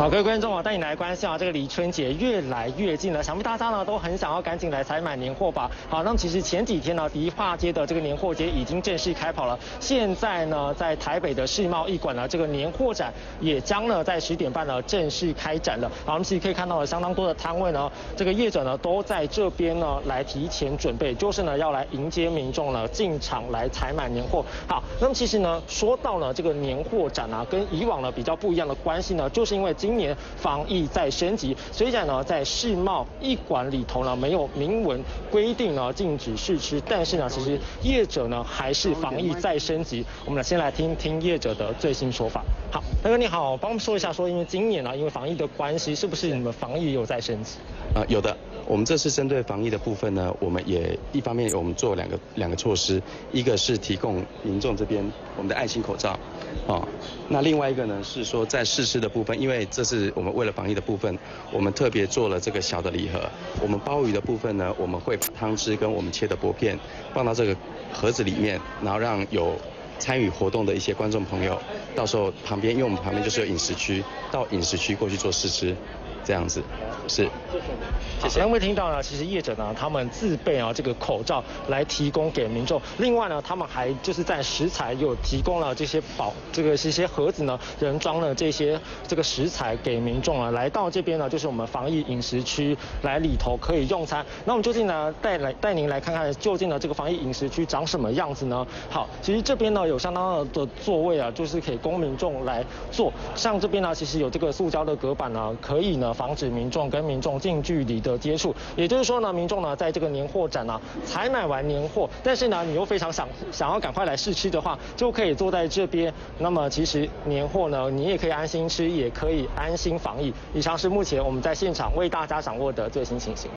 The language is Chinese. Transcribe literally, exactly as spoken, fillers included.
好，各位观众啊，带你来关心啊，这个离春节越来越近了，想必大家呢都很想要赶紧来采买年货吧。好，那么其实前几天呢，迪化街的这个年货节已经正式开跑了。现在呢，在台北的世贸一馆呢，这个年货展也将呢在十点半呢正式开展了。好，我们其实可以看到了相当多的摊位呢，这个业者呢都在这边呢来提前准备，就是呢要来迎接民众呢进场来采买年货。好，那么其实呢说到呢这个年货展啊，跟以往呢比较不一样的关系呢，就是因为今年防疫在升级，虽然呢在世贸一馆里头呢没有明文规定呢禁止试吃，但是呢其实业者呢还是防疫在升级。我们先来听听业者的最新说法。好，大哥你好，帮我们说一下，说因为今年呢因为防疫的关系，是不是你们防疫有在升级？ 呃，有的。我们这次针对防疫的部分呢，我们也一方面我们做两个两个措施，一个是提供民众这边我们的爱心口罩，哦，那另外一个呢是说在试吃的部分，因为这是我们为了防疫的部分，我们特别做了这个小的礼盒。我们鲍鱼的部分呢，我们会把汤汁跟我们切的薄片放到这个盒子里面，然后让有参与活动的一些观众朋友，到时候旁边，因为我们旁边就是有饮食区，到饮食区过去做试吃，这样子是。 谢谢。因为听到呢，其实业者呢，他们自备啊这个口罩来提供给民众。另外呢，他们还就是在食材有提供了这些保这个这些盒子呢，人装了这些这个食材给民众啊。来到这边呢，就是我们防疫饮食区来里头可以用餐。那我们究竟呢带来带您来看看，究竟呢这个防疫饮食区长什么样子呢？好，其实这边呢有相当的座位啊，就是可以供民众来坐。像这边呢，其实有这个塑胶的隔板呢，可以呢防止民众跟民众近距离的接触，也就是说呢，民众呢在这个年货展呢采买完年货，但是呢你又非常想想要赶快来试吃的话，就可以坐在这边。那么其实年货呢，你也可以安心吃，也可以安心防疫。以上是目前我们在现场为大家掌握的最新情形。